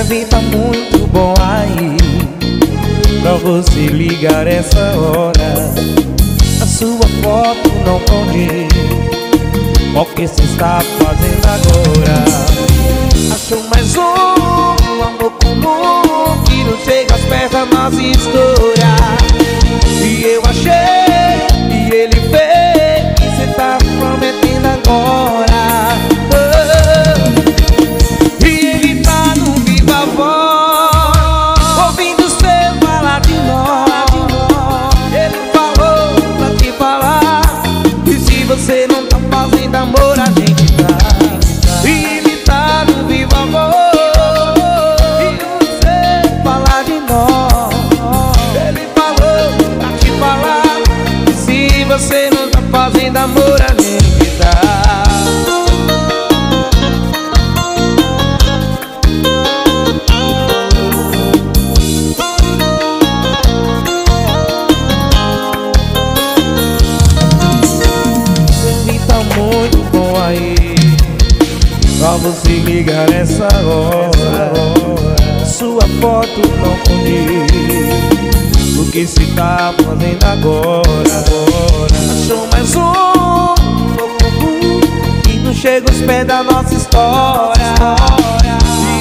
deve tá muito bom aí pra você ligar essa hora. A sua foto não condiz com o que você está fazendo agora. Achou mais um amor comum que não chega aos pés da nossa história. E eu achei e ele fez que você tá prometendo agora. E ele tá no viva voz, ouvindo você falar de nós. Ele falou pra te falar, e se você não tá fazendo amor, a gente tá. E ele tá no viva voz, ouvindo você falar de nós. Ele falou pra te falar, e se você não tá fazendo amor, a gente tá. Muito bom aí pra você ligar essa hora. Sua foto não condiz o que se tá fazendo agora. Achou mais um louco que não chega aos pés da nossa história.